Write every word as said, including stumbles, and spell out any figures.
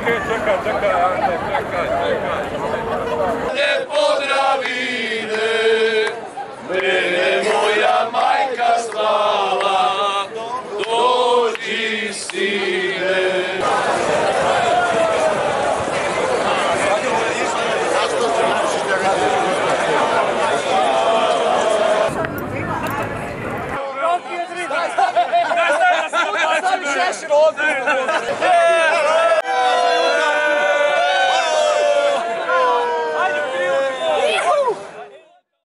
Čekaj, čekaj, čekaj, Ante, čekaj, čekaj. Ne Podravine, mene moja majka zvala, dođi sine. Daj, daj, daj, daj, daj, daj, daj, daj, daj, daj, daj, daj, daj,